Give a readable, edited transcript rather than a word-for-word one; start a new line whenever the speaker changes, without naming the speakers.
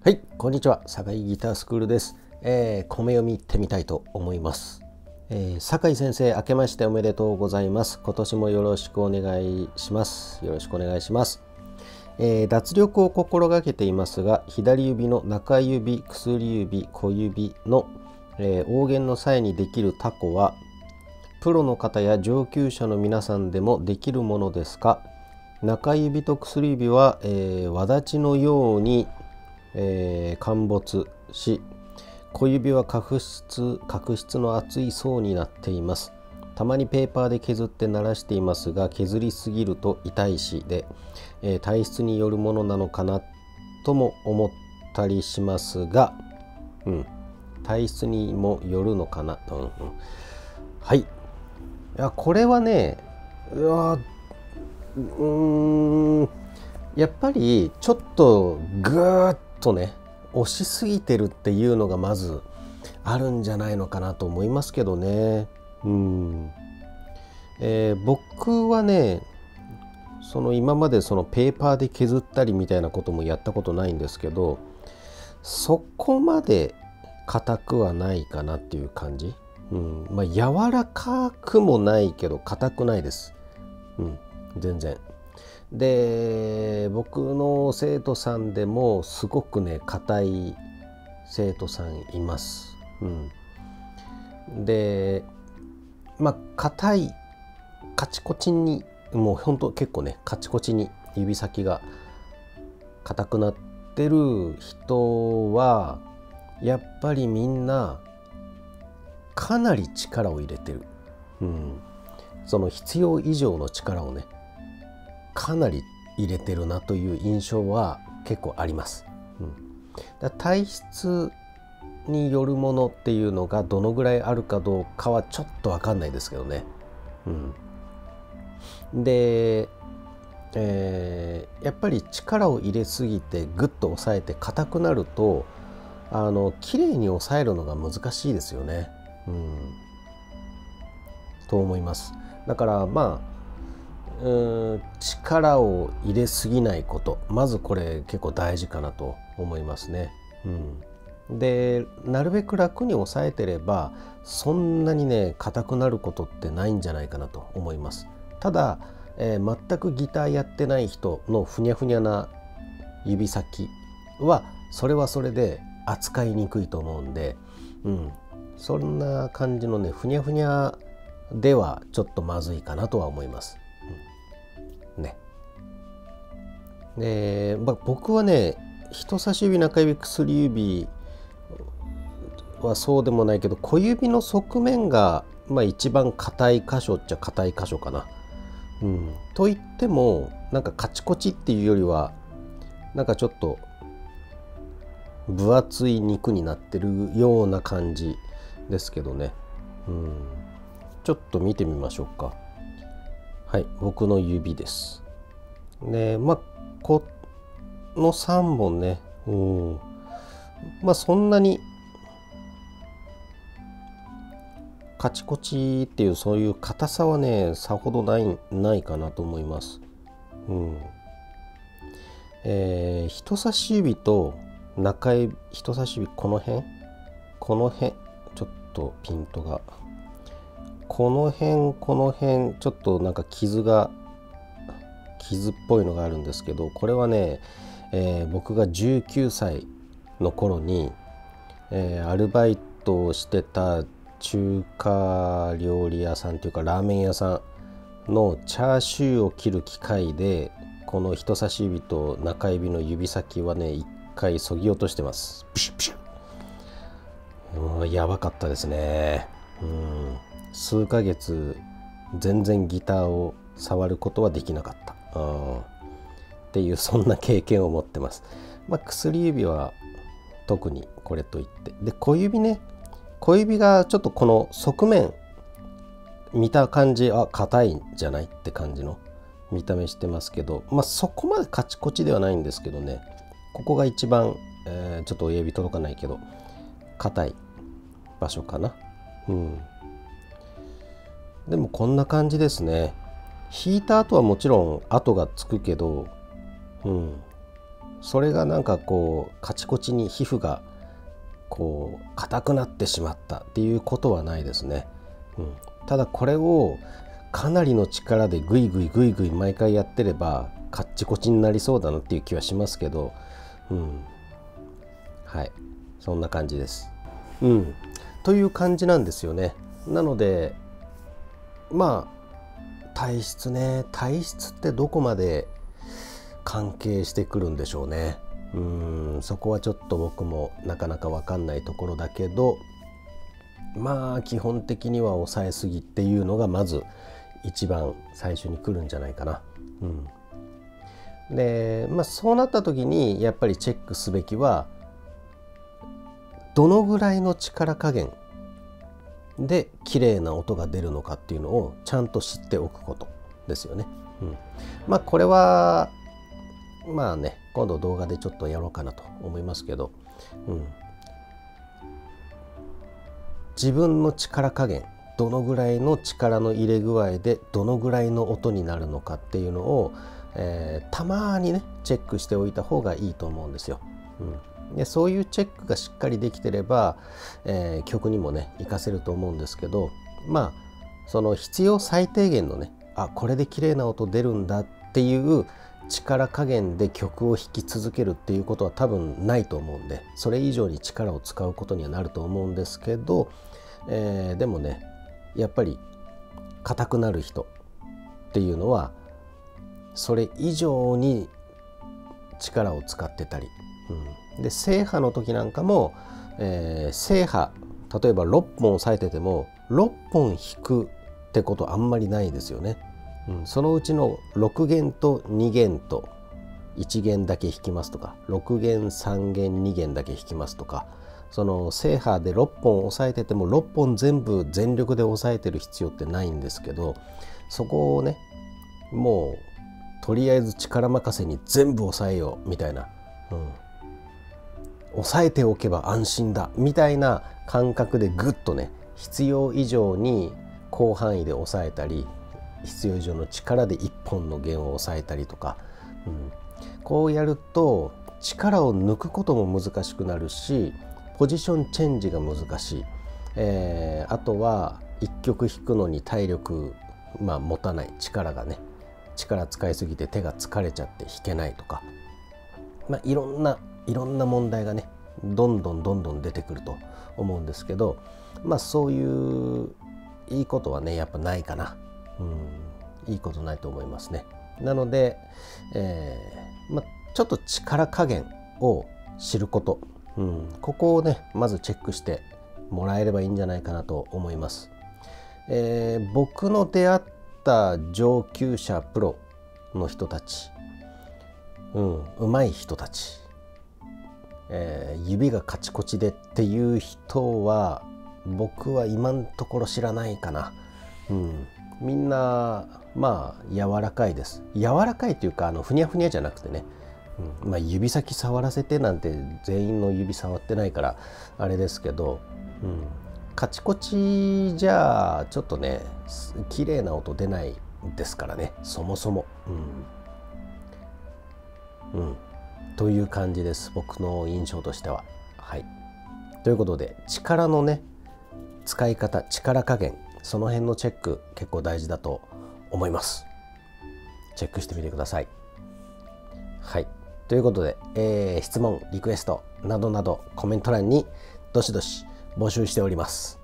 はい、こんにちは。酒井ギタースクールです。米読み行ってみたいと思います。酒井先生、明けましておめでとうございます。今年もよろしくお願いします。よろしくお願いします。脱力を心がけていますが、左指の中指、薬指、小指の、横弦の際にできるタコは、プロの方や上級者の皆さんでもできるものですか？中指と薬指は、輪立ちのように陥没し、小指は角質の厚い層になっています。たまにペーパーで削って鳴らしていますが、削りすぎると痛いしで、体質によるものなのかなとも思ったりしますが、体質にもよるのかな。はい。いや、これはね、やっぱりちょっとぐーっとね押しすぎてるっていうのがまずあるんじゃないのかなと思いますけどね。僕はね、今までペーパーで削ったりみたいなこともやったことないんですけど、そこまで硬くはないかなっていう感じ。柔らかくもないけど硬くないです。全然。で、僕の生徒さんでもすごくね硬い生徒さんいます。で、硬いカチコチに、もうほんと結構ねカチコチに指先が硬くなってる人はやっぱりみんなかなり力を入れてる。その必要以上の力をねかなり入れてるなという印象は結構あります。体質によるものっていうのがどのぐらいあるかどうかはちょっと分かんないですけどね。で、やっぱり力を入れすぎてグッと押さえて硬くなると綺麗に押さえるのが難しいですよね。と思います。だから力を入れすぎないこと、まずこれ結構大事かなと思いますね。で、なるべく楽に押さえてればそんなにね硬くなることってないんじゃないかなと思います。ただ、全くギターやってない人のふにゃふにゃな指先はそれはそれで扱いにくいと思うんで、そんな感じのねふにゃふにゃではちょっとまずいかなとは思います。で、僕はね人差し指、中指、薬指はそうでもないけど、小指の側面が一番硬い箇所っちゃ硬い箇所かな。といってもなんかカチコチっていうよりはなんかちょっと分厚い肉になってるような感じですけどね。ちょっと見てみましょうか。はい、僕の指です。で、この3本ね、そんなにカチコチっていうそういう硬さはねさほどないかなと思います。人差し指と中指、人差し指この辺ちょっとピントがこの辺ちょっとなんか傷っぽいのがあるんですけど、これはね、僕が19歳の頃に、アルバイトをしてた中華料理屋さんというかラーメン屋さんのチャーシューを切る機械でこの人差し指と中指の指先はね一回削ぎ落としてます。プシュプシュ。やばかったですね。数ヶ月全然ギターを触ることはできなかったっていうそんな経験を持ってます。薬指は特にこれといって、で小指がちょっとこの側面見た感じ硬いんじゃないって感じの見た目してますけど、そこまでカチコチではないんですけどね、ここが一番、ちょっと親指届かないけど硬い場所かな。でもこんな感じですね。弾いた後はもちろん跡がつくけど、 それがなんかこうカチコチに皮膚がこう硬くなってしまったっていうことはないですね。ただこれをかなりの力でグイグイグイグイ毎回やってればカッチコチになりそうだなっていう気はしますけど、はい、そんな感じです。という感じなんですよね。なのでまあ体質ってどこまで関係してくるんでしょうね。そこはちょっと僕もなかなか分かんないところだけど、まあ基本的には抑えすぎっていうのがまず一番最初に来るんじゃないかな。でそうなった時にやっぱりチェックすべきはどのぐらいの力加減で綺麗な音が出るのかっていうのをちゃんと知っておくことですよね。これはまあね今度動画でちょっとやろうかなと思いますけど、自分の力加減どのぐらいの力の入れ具合でどのぐらいの音になるのかっていうのを、たまにねチェックしておいた方がいいと思うんですよ。でそういうチェックがしっかりできてれば、曲にもね活かせると思うんですけど、その必要最低限のねこれで綺麗な音出るんだっていう力加減で曲を弾き続けるっていうことは多分ないと思うんで、それ以上に力を使うことにはなると思うんですけど、でもねやっぱり硬くなる人っていうのはそれ以上に力を使ってたり、で正波の時なんかも、正波例えば6本押さえてても6本弾くってことあんまりないですよね。そのうちの6弦と2弦と1弦だけ弾きますとか、6弦3弦2弦だけ弾きますとか、その正波で6本押さえてても6本全部全力で押さえてる必要ってないんですけど、そこをねもうとりあえず力任せに全部押さえようみたいな、押さえておけば安心だみたいな感覚でぐっとね必要以上に広範囲で押さえたり、必要以上の力で1本の弦を押さえたりとか、こうやると力を抜くことも難しくなるし、ポジションチェンジが難しい、あとは1曲弾くのに体力、持たない、力使いすぎて手が疲れちゃって弾けないとか、いろんな問題がねどんどん出てくると思うんですけど、そういういいことはねやっぱないかな。いいことないと思いますね。なので、ちょっと力加減を知ること、ここをねまずチェックしてもらえればいいんじゃないかなと思います。僕の出会った上級者プロの人たち、上手い人たち、指がカチコチでっていう人は僕は今のところ知らないかな。みんな柔らかいです。柔らかいというかふにゃふにゃじゃなくてね、指先触らせてなんて全員の指触ってないからあれですけど、カチコチじゃちょっとね綺麗な音出ないですからね、そもそも。という感じです、僕の印象としては。ということで力のね使い方、力加減、その辺のチェック結構大事だと思います。チェックしてみてください。ということで、質問リクエストなどなどコメント欄にどしどし募集しております。